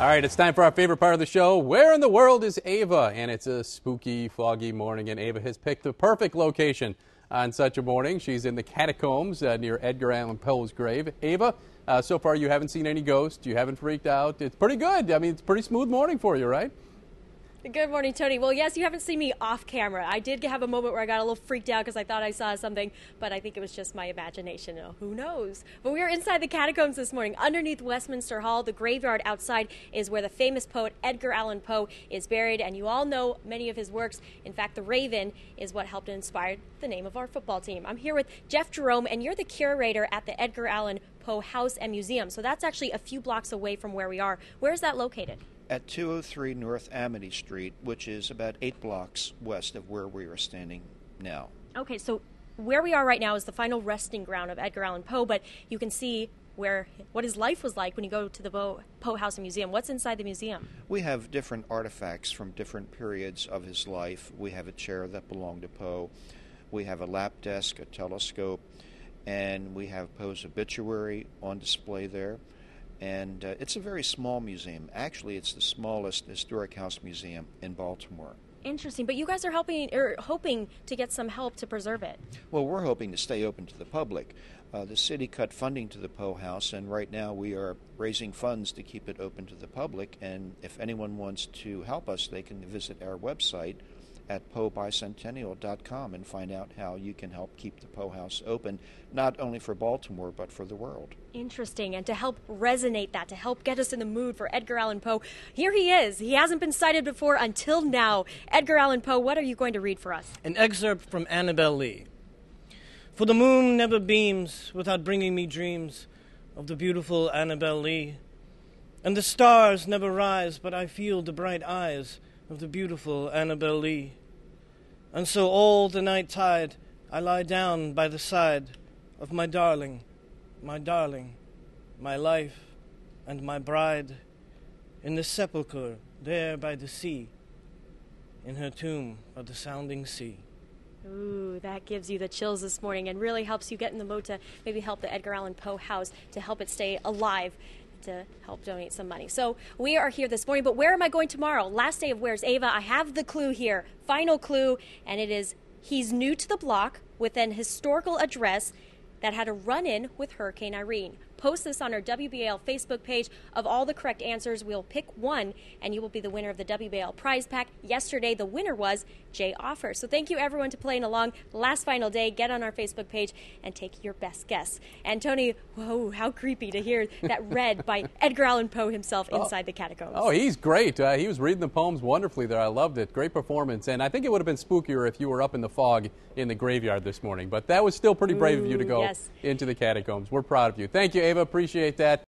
All right, it's time for our favorite part of the show, Where in the World is Ava? And it's a spooky, foggy morning, and Ava has picked the perfect location on such a morning. She's in the Catacombs near Edgar Allan Poe's grave. Ava, so far you haven't seen any ghosts, you haven't freaked out. It's pretty good. I mean, it's a pretty smooth morning for you, right? Good morning, Tony. Well, yes, you haven't seen me off camera. I did have a moment where I got a little freaked out because I thought I saw something, but I think it was just my imagination. Oh, who knows? But we are inside the Catacombs this morning. Underneath Westminster Hall, the graveyard outside is where the famous poet Edgar Allan Poe is buried, and you all know many of his works. In fact, the Raven is what helped inspire the name of our football team. I'm here with Jeff Jerome, and you're the curator at the Edgar Allan Poe House and Museum. So that's actually a few blocks away from where we are. Where is that located? At 203 North Amity Street, which is about 8 blocks west of where we are standing now. Okay, so where we are right now is the final resting ground of Edgar Allan Poe, but you can see what his life was like when you go to the Poe House and Museum. What's inside the museum? We have different artifacts from different periods of his life. We have a chair that belonged to Poe. We have a lap desk, a telescope, and we have Poe's obituary on display there. And it's a very small museum. Actually, it's the smallest historic house museum in Baltimore. Interesting, but you guys are hoping to get some help to preserve it. Well, we're hoping to stay open to the public. The city cut funding to the Poe House, and right now we are raising funds to keep it open to the public. And if anyone wants to help us, they can visit our website at poebicentennial.com and find out how you can help keep the Poe House open, not only for Baltimore, but for the world. Interesting. And to help resonate that, to help get us in the mood for Edgar Allan Poe, here he is. He hasn't been cited before until now. Edgar Allan Poe, what are you going to read for us? An excerpt from Annabel Lee. For the moon never beams without bringing me dreams of the beautiful Annabel Lee. And the stars never rise, but I feel the bright eyes of the beautiful Annabel Lee. And so all the night tide I lie down by the side of my darling, my life and my bride, in the sepulchre there by the sea, in her tomb of the sounding sea. Ooh, that gives you the chills this morning and really helps you get in the mood to maybe help the Edgar Allan Poe House to help it stay alive, to help donate some money. So we are here this morning, but where am I going tomorrow? Last day of Where's Ava? I have the clue here, final clue, and it is he's new to the block with an historical address that had a run-in with Hurricane Irene. Post this on our WBAL Facebook page. Of all the correct answers, we'll pick one, and you will be the winner of the WBAL prize pack. Yesterday, the winner was Jay Offer. So thank you, everyone, to playing along. Last final day, get on our Facebook page and take your best guess. And Tony, whoa, how creepy to hear that read by Edgar Allan Poe himself inside the Catacombs. Oh, he's great. He was reading the poems wonderfully there. I loved it. Great performance. And I think it would have been spookier if you were up in the fog in the graveyard this morning. But that was still pretty brave of you to go into the Catacombs. We're proud of you. Thank you, Ava. Appreciate that.